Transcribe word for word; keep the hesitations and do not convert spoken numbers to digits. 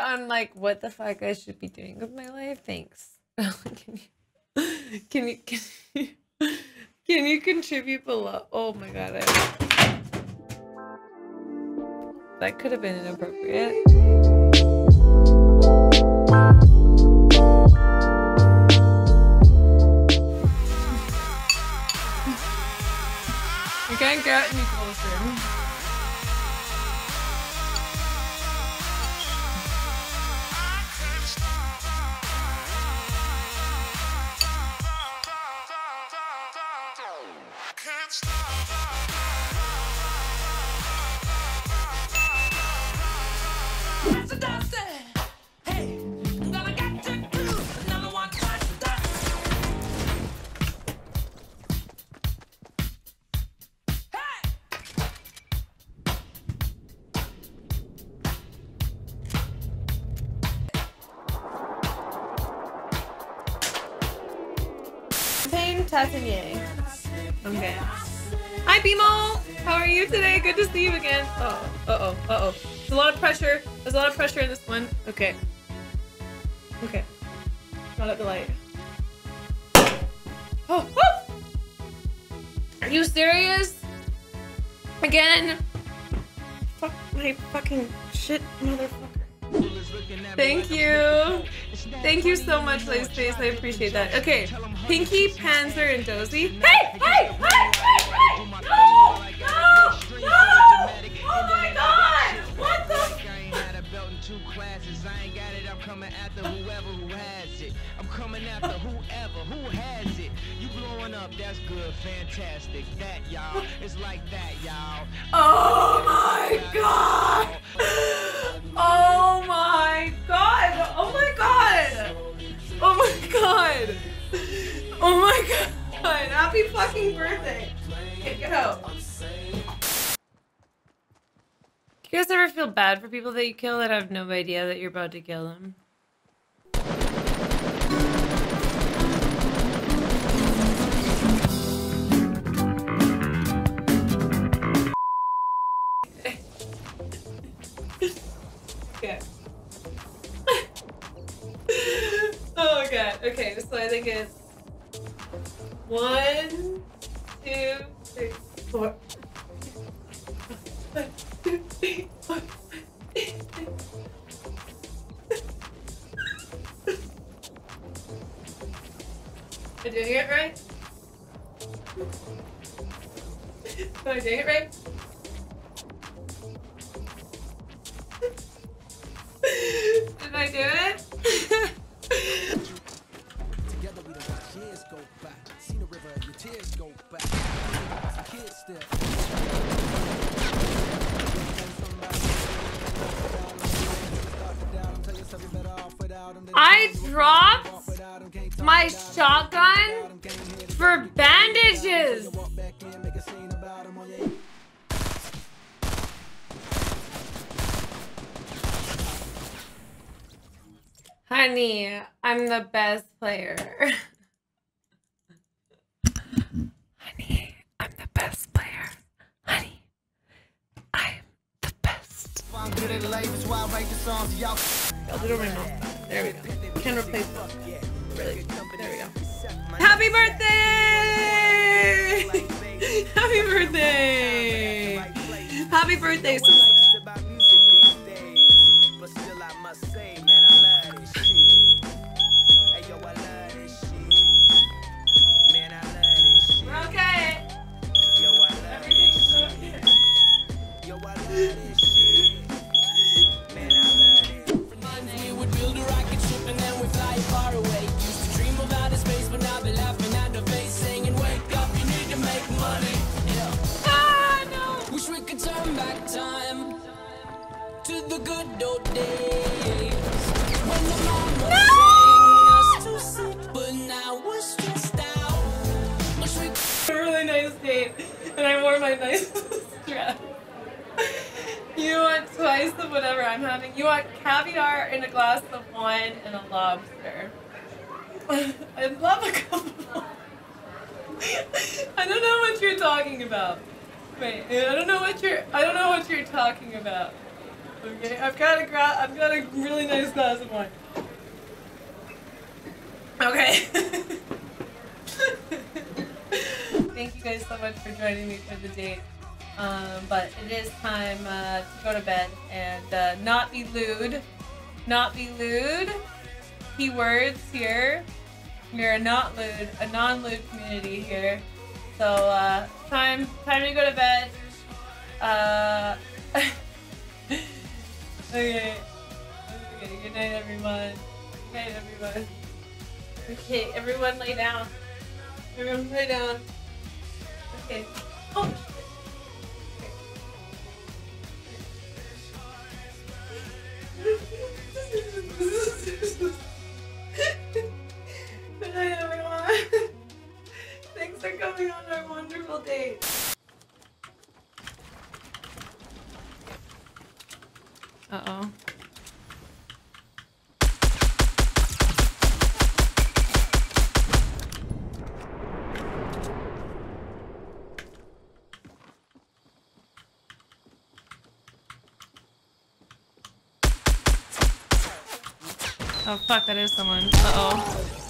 on like what the fuck I should be doing with my life? Thanks. Can you, can you, can you, can you contribute below? Oh my god, I, that could have been inappropriate. You can't get any closer. Tassinier. Okay. Hi, Bimo! How are you today? Good to see you again. Uh oh, uh oh, uh oh. There's a lot of pressure. There's a lot of pressure in this one. Okay. Okay. Not at the light. Oh, oh! Are you serious? Again? Fuck my fucking shit, motherfucker. Thank you. Thank you so much, Lace Face. I appreciate that. Okay. Pinky, Panzer, and Dozy. Hey! Hey! Hey! Hey! Hey! No! No! No! Oh my god! What the? Two classes, I ain't got it. I'm coming after whoever who has it. I'm coming after whoever who has it. You blowing up, that's good, fantastic. That y'all, it's like that, y'all. Oh my god! Oh my god! Oh my god! Oh my god! Oh my god! Happy fucking birthday! Okay, get out. Do you guys ever feel bad for people that you kill that have no idea that you're about to kill them? Okay. Oh god. Okay, so I think it's one, two, three, four. One, two, three, four. Am I doing it right? Am I doing it right? Did I do it? Together we don't watch years go back. Seen the river, your tears go back. Some kids still. I dropped my shotgun for bandages. Honey, I'm the best player. Honey, I'm the best player. Honey, I'm the best. Y'all did it right now. There we go. Can replace it. Really. There we go. Happy birthday! Happy birthday! Happy birthday! We're okay. Everything's okay. To the good old days when the mom was saying us to sleep, but now we're stressed out. A really nice date, and I wore my nice dress. You want twice of whatever I'm having. You want caviar in a glass of wine and a lobster. I'd love a couple. I don't know what you're talking about. Wait, I don't know what you're. I don't know what you're talking about. Okay, I've got a gra- I've got a really nice glass of wine. Okay. Thank you guys so much for joining me for the date. Um, but it is time uh, to go to bed and uh, not be lewd. Not be lewd. Keywords here. We're a not lewd, a non-lewd community here. So uh, time, time to go to bed. Uh, okay. Okay. Good night, everyone. Good night, everyone. Okay, everyone, lay down. Everyone, lay down. Okay. Oh. Good night, everyone. Thanks for coming on our wonderful date. Uh-oh. Oh fuck, that is someone. Uh-oh.